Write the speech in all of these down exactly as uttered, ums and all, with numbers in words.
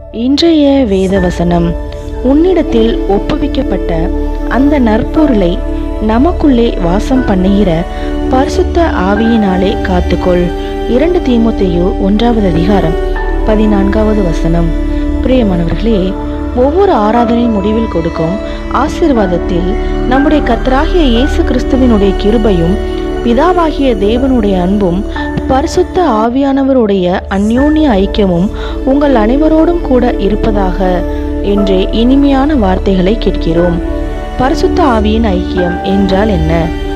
இன்றைய வேத வசனம், உன்னிடத்தில் ஒப்புவிக்கப்பட்ட அந்த நற்பொருளை நமக்குள்ளே வாசம் பண்ணுகிற பரிசுத்த ஆவியினாலே காத்துக்கொள். இரண்டு தீமோத்தேயு ஒன்றாவது அதிகாரம் பதினான்காவது வசனம். பிரியமானவர்களே, ஒவ்வொரு ஆராதனை முடிவில் கொடுக்கும் ஆசீர்வாதத்தில் நம்முடைய கர்த்தராகிய இயேசு கிறிஸ்துவினுடைய கிருபையும் பிதாவாகிய தேவனுடைய அன்பும் பரிசுத்த ஆவியானவருடைய அந்யோன்ய ஐக்கியமும் உங்கள் அனைவரோடும் கூட இருப்பதாக என்றே இனிமையான வார்த்தைகளை கேட்கிறோம். பரிசுத்த ஆவியின் ஐக்கியம் என்றால் என்ன?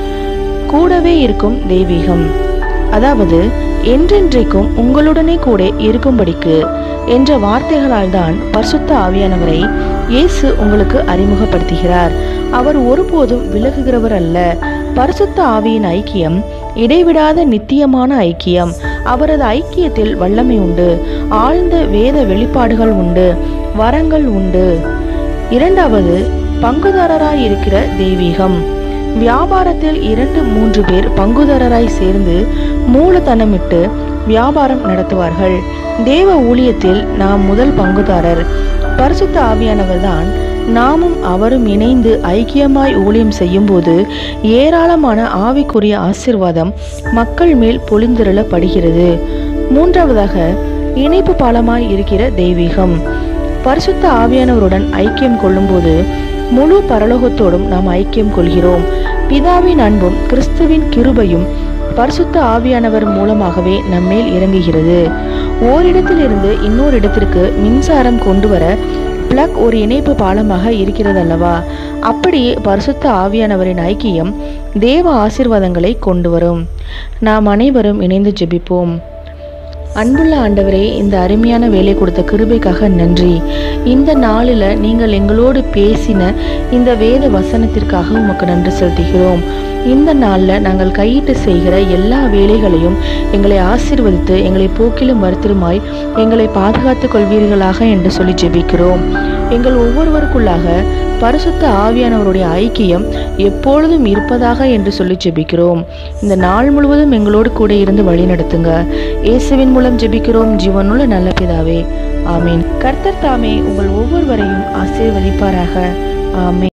கூடவே இருக்கும் தெய்வீகம், அதாவது என்றென்றைக்கும் உங்களுடனே கூட இருக்கும்படிக்கு என்ற வார்த்தைகளால் தான் பரிசுத்த ஆவியானவரை இயேசு உங்களுக்கு அறிமுகப்படுத்துகிறார். அவர் ஒருபோதும் விலகுகிறவர் அல்ல. பரிசுத்த ஆவியின் ஐக்கியம் இடைவிடாத நித்தியமான ஐக்கியம். அவரது ஐக்கியத்தில் வல்லமை உண்டு, ஆழ்ந்த வேத வெளிப்பாடுகள் உண்டு, வரங்கள் உண்டு. இரண்டாவது, பங்குதாரராய் இருக்கிற தெய்வீகம். வியாபாரத்தில் இரண்டு மூன்று பேர் பங்குதாரராய் சேர்ந்து மூலதனமிட்டு வியாபாரம் நடத்துவார்கள். தேவ ஊழியத்தில் நாம் முதல் பங்குதாரர். பரிசுத்த ஆவியானவர் தான் நாமும் அவரும் இணைந்து ஐக்கியமாய் ஊழியம் செய்யும் போது ஏராளமான ஆவிக்குரிய ஆசீர்வாதம் மக்கள் மேல் பொழிந்திருளப்படுகிறது. மூன்றாவதாக, இணைப்பு பாலமாய் இருக்கிற தெய்வீகம். பரிசுத்த ஆவியானவருடன் ஐக்கியம் கொள்ளும் போது முழு பரலோகத்தோடும் நாம் ஐக்கியம் கொள்கிறோம். பிதாவின் அன்பும் கிறிஸ்துவின் கிருபையும் பரிசுத்த ஆவியானவர் மூலமாகவே நம்மேல் இறங்குகிறது. ஓரிடத்திலிருந்து இன்னொரு இடத்திற்கு மின்சாரம் கொண்டு வர பிளக் ஒரு இணைப்பு பாலமாக இருக்கிறது அல்லவா? அப்படியே பரிசுத்த ஆவியானவரின் ஐக்கியம் தேவ ஆசீர்வாதங்களை கொண்டு வரும். நாம் அனைவரும் இணைந்து ஜெபிப்போம். அன்புள்ள ஆண்டவரே, இந்த அருமையான வேலை கொடுத்த கிருபைக்காக நன்றி. இந்த நாளில் நீங்கள் எங்களோடு பேசின இந்த வேத வசனத்திற்காக உமக்கு நன்றி செலுத்துகிறோம். இந்த நாளில் நாங்கள் கையிட்டு செய்கிற எல்லா வேலைகளையும் எங்களை ஆசீர்வதித்து எங்களை போக்கிலும் வருத்திருமாய் எங்களை பாதுகாத்துக் கொள்வீர்களாக என்று சொல்லி ஜெபிக்கிறோம். எங்கள் ஒவ்வொருவருக்குள்ளாக பரிசுத்த ஆவியானவருடைய ஐக்கியம் எப்பொழுதும் இருப்பதாக என்று சொல்லி ஜெபிக்கிறோம். இந்த நாள் முழுவதும் எங்களோடு கூட இருந்து வழி நடத்துங்க. இயேசுவின் மூலம் ஜெபிக்கிறோம் ஜீவனுள்ள நல்ல பிதாவே, ஆமீன். கர்த்தர் தாமே உங்கள் ஒவ்வொருவரையும் ஆசீர்வதிப்பாராக. ஆமீன்.